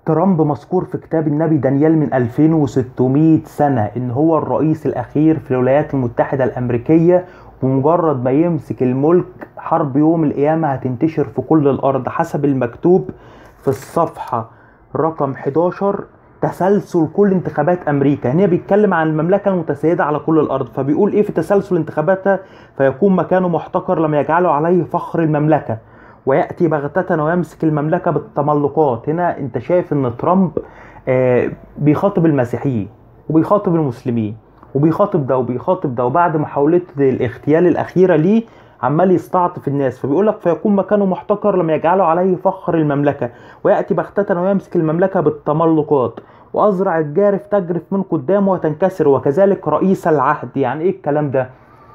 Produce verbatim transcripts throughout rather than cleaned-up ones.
ترامب مذكور في كتاب النبي دانيال من ألفين وستمائة سنة ان هو الرئيس الاخير في الولايات المتحدة الامريكية، ومجرد ما يمسك الملك حرب يوم القيامة هتنتشر في كل الارض حسب المكتوب في الصفحة رقم حداشر. تسلسل كل انتخابات امريكا، هنا بيتكلم عن المملكة المتسيدة على كل الارض، فبيقول ايه في تسلسل انتخاباتها: فيكون مكانه محتقر لم يجعله عليه فخر المملكة، ويأتي بغتة ويمسك المملكة بالتملقات. هنا انت شايف ان ترامب آه بيخاطب المسيحيين وبيخاطب المسلمين وبيخاطب ده وبيخاطب ده، وبعد محاولة الاغتيال الأخيرة ليه عمال يستعطف الناس، فبيقول لك فيكون مكانه محتقر لم يجعله عليه فخر المملكة، ويأتي بغتة ويمسك المملكة بالتملقات، وأزرع الجارف تجرف من قدامه وتنكسر، وكذلك رئيس العهد. يعني ايه الكلام ده؟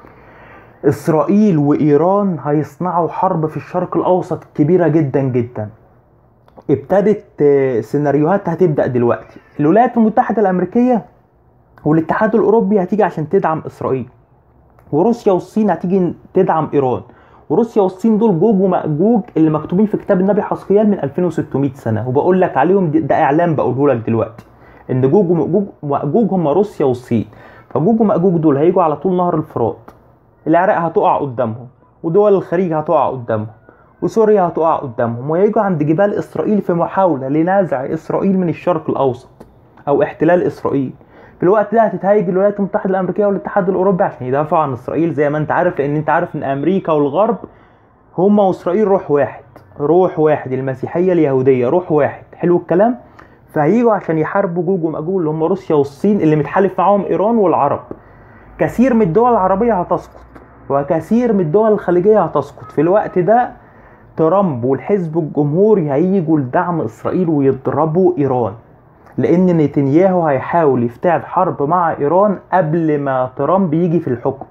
إسرائيل وإيران هيصنعوا حرب في الشرق الأوسط كبيرة جدا جدا. ابتدت سيناريوهات هتبدأ دلوقتي. الولايات المتحدة الأمريكية والاتحاد الأوروبي هتيجي عشان تدعم إسرائيل، وروسيا والصين هتيجي تدعم إيران. وروسيا والصين دول جوج ومأجوج اللي مكتوبين في كتاب النبي حزقيال من ألفين وستمائة سنة، وبقول لك عليهم ده إعلان بقوله لك دلوقتي إن جوج ومأجوج هم روسيا والصين. فجوج ومأجوج دول هيجوا على طول نهر الفرات، العراق هتقع قدامهم، ودول الخليج هتقع قدامهم، وسوريا هتقع قدامهم، ويجوا عند جبال إسرائيل في محاولة لنزع إسرائيل من الشرق الأوسط أو احتلال إسرائيل. في الوقت ده هتتهيج الولايات المتحدة الأمريكية والاتحاد الأوروبي عشان يدافعوا عن إسرائيل زي ما أنت عارف، لأن أنت عارف إن أمريكا والغرب هما وإسرائيل روح واحد، روح واحد، المسيحية اليهودية روح واحد. حلو الكلام؟ فهيجوا عشان يحاربوا جوج ومأجوج اللي هم روسيا والصين اللي متحالف معاهم إيران والعرب. كثير من الدول العربية هتسقط وكثير من الدول الخليجية هتسقط. في الوقت ده ترامب والحزب الجمهوري هيجوا لدعم إسرائيل ويضربوا إيران، لأن نتنياهو هيحاول يفتعل حرب مع إيران قبل ما ترامب يجي في الحكم.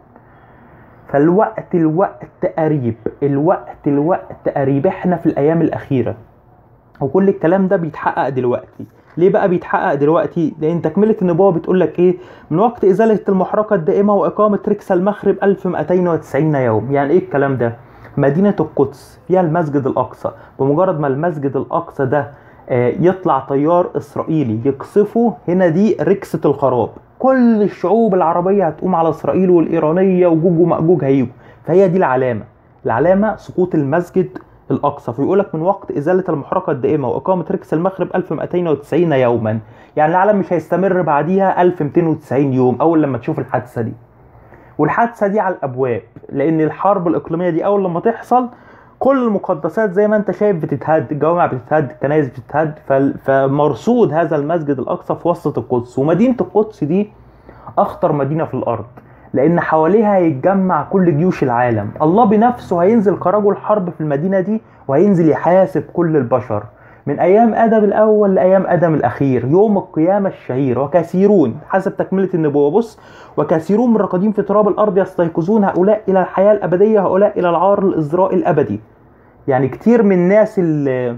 فالوقت الوقت قريب، الوقت الوقت قريب، احنا في الأيام الأخيرة، وكل الكلام ده بيتحقق دلوقتي. ليه بقى بيتحقق دلوقتي؟ لأن تكملة النبوة بتقول لك إيه؟ من وقت إزالة المحرقة الدائمة وإقامة ركس المخرب ألف ومئتين وتسعين يوم. يعني إيه الكلام ده؟ مدينة القدس فيها المسجد الأقصى، بمجرد ما المسجد الأقصى ده يطلع طيار إسرائيلي يقصفه، هنا دي ركسة الخراب. كل الشعوب العربية هتقوم على إسرائيل، والإيرانية وجوج ومأجوج هيجوا. فهي دي العلامة، العلامة سقوط المسجد الأقصى. فيقولك من وقت إزالة المحرقة الدائمة وإقامة ركس المخرب ألف ومئتين وتسعين يوما. يعني العالم مش هيستمر بعديها ألف ومئتين وتسعين يوم أول لما تشوف الحادثة دي. والحادثة دي على الأبواب، لأن الحرب الإقليمية دي أول لما تحصل كل المقدسات زي ما انت شايف بتتهد، الجوامع بتتهد، الكنائس بتتهد. فمرصود هذا المسجد الأقصى في وسط القدس، ومدينة القدس دي أخطر مدينة في الأرض، لأن حواليها هيتجمع كل جيوش العالم. الله بنفسه هينزل كرجل حرب في المدينة دي، وهينزل يحاسب كل البشر من أيام آدم الأول لأيام آدم الأخير، يوم القيامة الشهير. وكثيرون حسب تكملة النبوة، بص: وكثيرون من الراقدين في تراب الأرض يستيقظون، هؤلاء إلى الحياة الأبدية، هؤلاء إلى العار الإزراء الأبدي. يعني كتير من الناس اللي,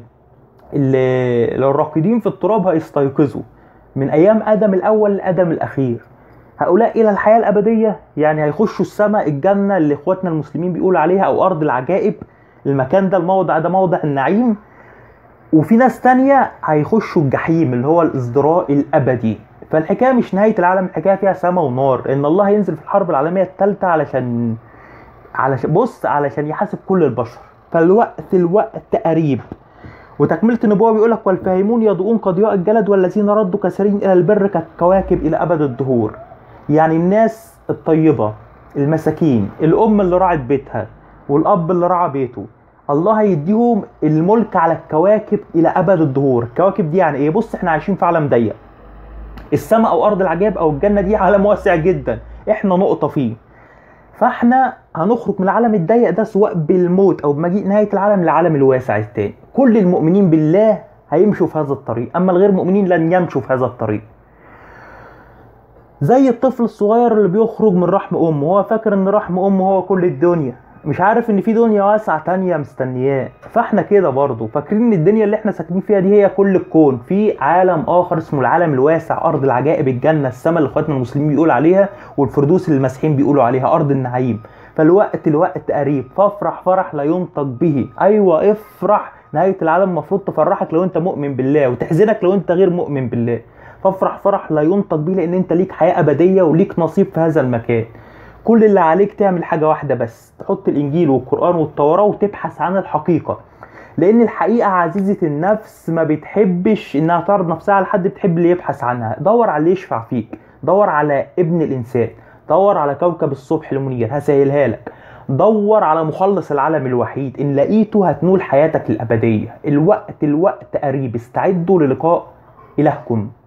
اللي الراقدين في التراب هيستيقظوا من أيام آدم الأول لآدم الأخير. هؤلاء إلى الحياة الأبدية يعني هيخشوا السماء، الجنة اللي إخواتنا المسلمين بيقولوا عليها، أو أرض العجائب. المكان ده، الموضع ده موضع النعيم. وفي ناس تانية هيخشوا الجحيم اللي هو الازدراء الأبدي. فالحكاية مش نهاية العالم، الحكاية فيها سماء ونار، إن الله هينزل في الحرب العالمية الثالثة علشان علشان بص علشان يحاسب كل البشر. فالوقت الوقت قريب. وتكملة النبوة بيقولك: والفاهمون يضوءون كضياء الجلد، والذين ردوا كثيرين إلى البر كالكواكب إلى أبد الدهور. يعني الناس الطيبة، المساكين، الأم اللي راعت بيتها والأب اللي راعى بيته، الله هيديهم الملك على الكواكب إلى أبد الدهور. الكواكب دي يعني إيه؟ بص، إحنا عايشين في عالم ضيق. السماء أو أرض العجائب أو الجنة دي عالم واسع جدا، إحنا نقطة فيه. فاحنا هنخرج من العالم الضيق ده سواء بالموت او بمجيء نهاية العالم للعالم الواسع التاني. كل المؤمنين بالله هيمشوا في هذا الطريق، اما الغير مؤمنين لن يمشوا في هذا الطريق. زي الطفل الصغير اللي بيخرج من رحم امه، هو فاكر ان رحم امه هو كل الدنيا، مش عارف ان في دنيا واسعة تانية مستنياه. فاحنا كده برضو فاكرين ان الدنيا اللي احنا ساكنين فيها دي هي كل الكون. في عالم اخر اسمه العالم الواسع، ارض العجائب، الجنة، السماء اللي اخواتنا المسلمين بيقولوا عليها، والفردوس اللي المسيحيين بيقولوا عليها، ارض النعيم. فالوقت الوقت قريب، فافرح فرح لا ينطق به. ايوه افرح نهاية العالم المفروض تفرحك لو انت مؤمن بالله، وتحزنك لو انت غير مؤمن بالله. فافرح فرح لا ينطق بيه، لان انت ليك حياة ابدية وليك نصيب في هذا المكان. كل اللي عليك تعمل حاجة واحدة بس، تحط الانجيل والقرآن والتوراة وتبحث عن الحقيقة. لان الحقيقة عزيزة النفس ما بتحبش انها تعرض نفسها على حد، بتحب اللي يبحث عنها. دور على اللي يشفع فيك، دور على ابن الانسان، دور على كوكب الصبح المنير هسهلها لك، دور على مخلص العالم الوحيد. ان لقيته هتنول حياتك الابدية. الوقت الوقت قريب، استعدوا للقاء الهكم.